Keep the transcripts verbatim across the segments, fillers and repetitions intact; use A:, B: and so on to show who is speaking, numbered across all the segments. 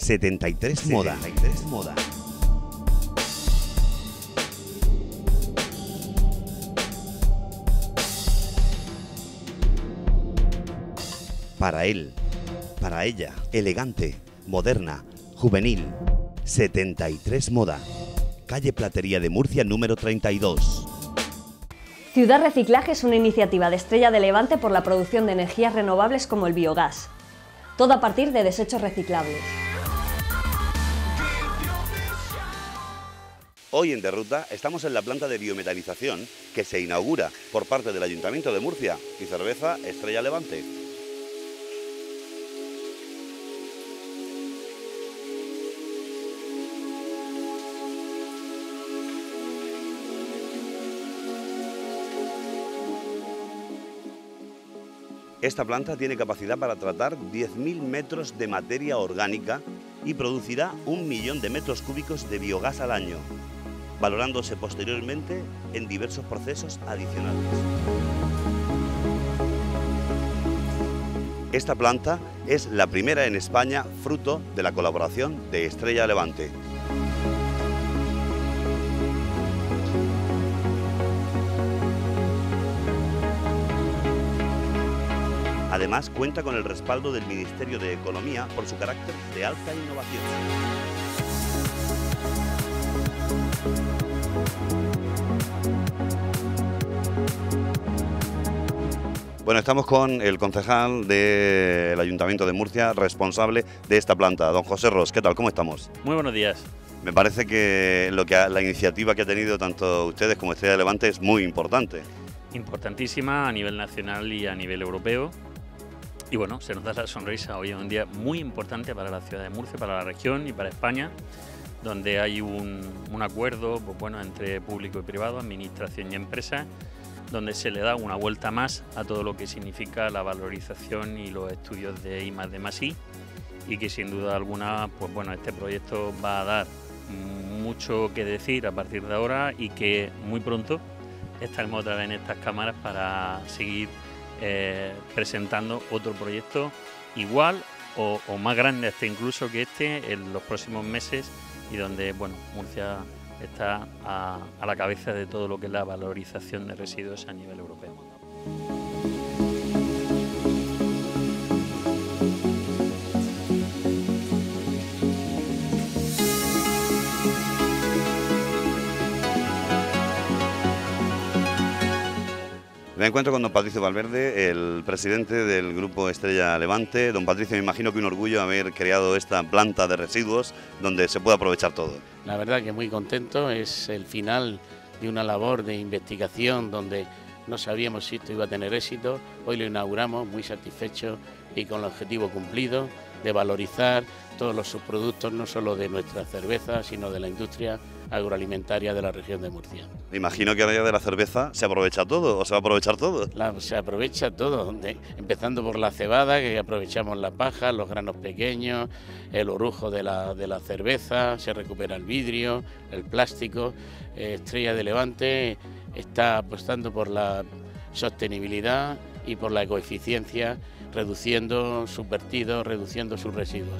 A: setenta y tres Moda. setenta y tres Moda. Para él, para ella, elegante, moderna, juvenil. setenta y tres Moda. Calle Platería de Murcia número treinta y dos.
B: Ciudad Reciclaje es una iniciativa de Estrella de Levante por la producción de energías renovables como el biogás. Todo a partir de desechos reciclables.
A: Hoy en De Ruta estamos en la planta de biometalización que se inaugura por parte del Ayuntamiento de Murcia y Cerveza Estrella Levante. Esta planta tiene capacidad para tratar diez mil metros de materia orgánica y producirá un millón de metros cúbicos de biogás al año, valorándose posteriormente en diversos procesos adicionales. Esta planta es la primera en España fruto de la colaboración de Estrella Levante. Además, cuenta con el respaldo del Ministerio de Economía por su carácter de alta innovación. Bueno, estamos con el concejal del Ayuntamiento de Murcia, responsable de esta planta, don José Ros. ¿Qué tal? ¿Cómo estamos?
C: Muy buenos días.
A: Me parece que, lo que ha, la iniciativa que ha tenido tanto ustedes como Estrella de Levante es muy importante.
C: Importantísima a nivel nacional y a nivel europeo. Y bueno, se nos da la sonrisa hoy en un día muy importante para la ciudad de Murcia, para la región y para España, donde hay un, un acuerdo pues bueno, entre público y privado, administración y empresa, donde se le da una vuelta más a todo lo que significa la valorización y los estudios de I más D más I, y que sin duda alguna pues bueno, este proyecto va a dar mucho que decir a partir de ahora y que muy pronto estaremos otra vez en estas cámaras para seguir Eh, presentando otro proyecto igual o, o más grande hasta incluso que este en los próximos meses, y donde bueno, Murcia está a, a la cabeza de todo lo que es la valorización de residuos a nivel europeo.
A: Me encuentro con don Patricio Valverde, el presidente del Grupo Estrella Levante. Don Patricio, me imagino que un orgullo haber creado esta planta de residuos donde se puede aprovechar todo.
D: La verdad que muy contento, es el final de una labor de investigación donde no sabíamos si esto iba a tener éxito. Hoy lo inauguramos muy satisfechos y con el objetivo cumplido de valorizar todos los subproductos, no solo de nuestra cerveza, sino de la industria agroalimentaria de la región de Murcia.
A: Me imagino que ahora de la cerveza se aprovecha todo, o se va a aprovechar todo.
D: La, se aprovecha todo, de, empezando por la cebada, que aprovechamos la paja, los granos pequeños, el orujo de la, de la cerveza, se recupera el vidrio, el plástico. Eh, Estrella de Levante está apostando por la sostenibilidad y por la ecoeficiencia, reduciendo sus vertidos, reduciendo sus residuos.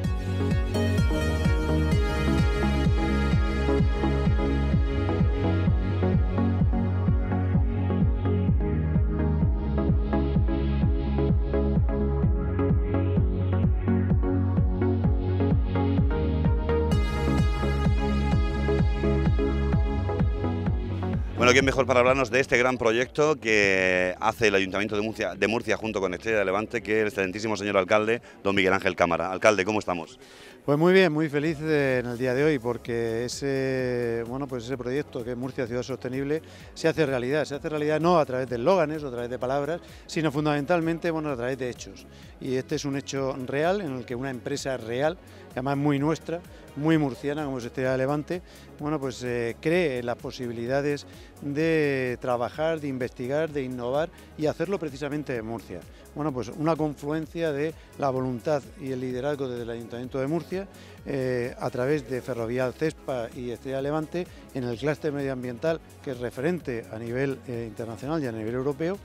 A: Bueno, ¿quién mejor para hablarnos de este gran proyecto que hace el Ayuntamiento de Murcia, de Murcia junto con Estrella de Levante, que el excelentísimo señor alcalde, don Miguel Ángel Cámara? Alcalde, ¿cómo estamos?
E: Pues muy bien, muy feliz en el día de hoy porque ese, bueno, pues ese proyecto que es Murcia Ciudad Sostenible se hace realidad, se hace realidad no a través de eslóganes o a través de palabras, sino fundamentalmente bueno, a través de hechos. Y este es un hecho real en el que una empresa real, además muy nuestra, muy murciana como es Estrella de Levante, bueno, pues eh, cree en las posibilidades de trabajar, de investigar, de innovar y hacerlo precisamente en Murcia. Bueno, pues una confluencia de la voluntad y el liderazgo desde el Ayuntamiento de Murcia eh, a través de Ferrovial, Cespa y Estrella de Levante en el clúster medioambiental, que es referente a nivel eh, internacional y a nivel europeo,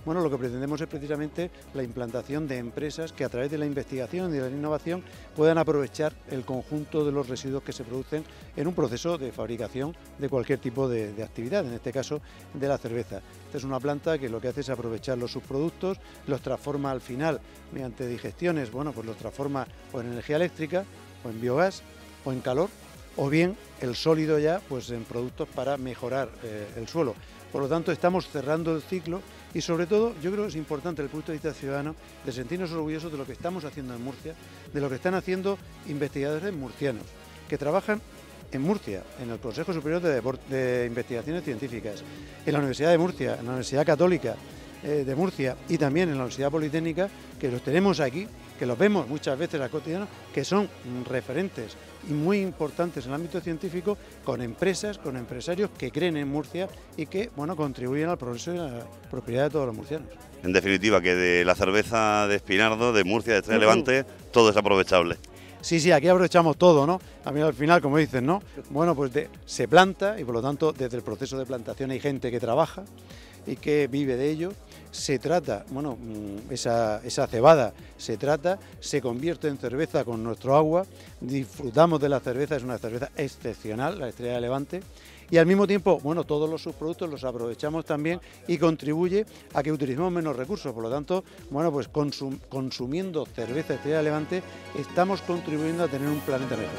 E: bueno, lo que pretendemos es precisamente la implantación de empresas que a través de la investigación y de la innovación puedan aprovechar el conjunto de los residuos que se producen en un proceso de fabricación de cualquier tipo de, de actividad, en este caso de la cerveza. Esta es una planta que lo que hace es aprovechar los subproductos, los transforma al final mediante digestiones, bueno, pues los transforma o en energía eléctrica, o en biogás, o en calor, o bien el sólido ya pues en productos para mejorar eh, el suelo. Por lo tanto, estamos cerrando el ciclo y sobre todo yo creo que es importante desde el punto de vista ciudadano de sentirnos orgullosos de lo que estamos haciendo en Murcia, de lo que están haciendo investigadores murcianos que trabajan en Murcia, en el Consejo Superior de, Deport de Investigaciones Científicas, en la Universidad de Murcia, en la Universidad Católica eh, de Murcia y también en la Universidad Politécnica, que los tenemos aquí, que los vemos muchas veces al cotidiano, que son referentes y muy importantes en el ámbito científico, con empresas, con empresarios que creen en Murcia y que, bueno, contribuyen al progreso y a la prosperidad de todos los murcianos.
A: En definitiva, que de la cerveza de Espinardo, de Murcia, de Estrella Levante, todo es aprovechable.
E: Sí, sí, aquí aprovechamos todo, ¿no? También al final, como dicen, ¿no? Bueno, pues de, se planta y por lo tanto desde el proceso de plantación hay gente que trabaja y que vive de ello. Se trata, bueno, esa, esa cebada se trata, se convierte en cerveza con nuestro agua, disfrutamos de la cerveza, es una cerveza excepcional, la Estrella de Levante, y al mismo tiempo, bueno, todos los subproductos los aprovechamos también y contribuye a que utilicemos menos recursos. Por lo tanto, bueno, pues consum, consumiendo cerveza Estrella de Levante estamos contribuyendo a tener un planeta mejor.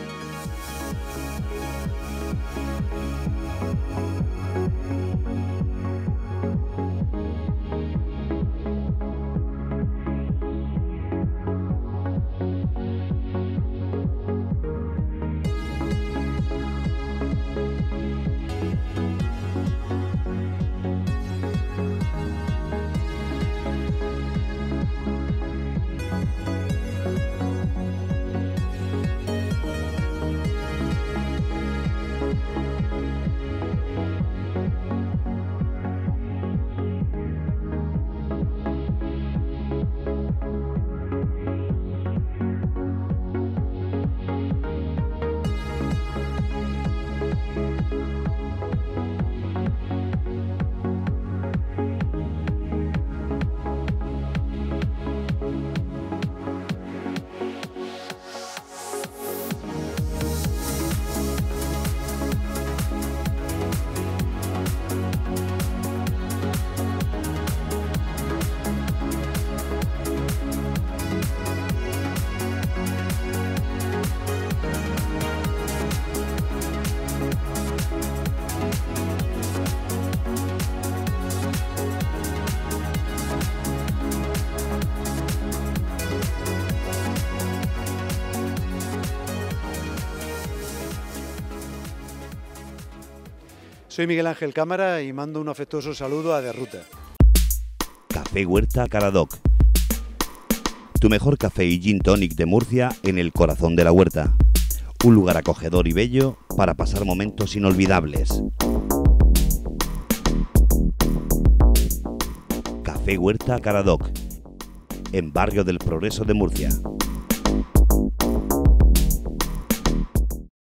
E: Soy Miguel Ángel Cámara y mando un afectuoso saludo a Derruta.
A: Café Huerta Caradoc. Tu mejor café y gin tonic de Murcia en el corazón de la huerta. Un lugar acogedor y bello para pasar momentos inolvidables. Café Huerta Caradoc, en Barrio del Progreso de Murcia.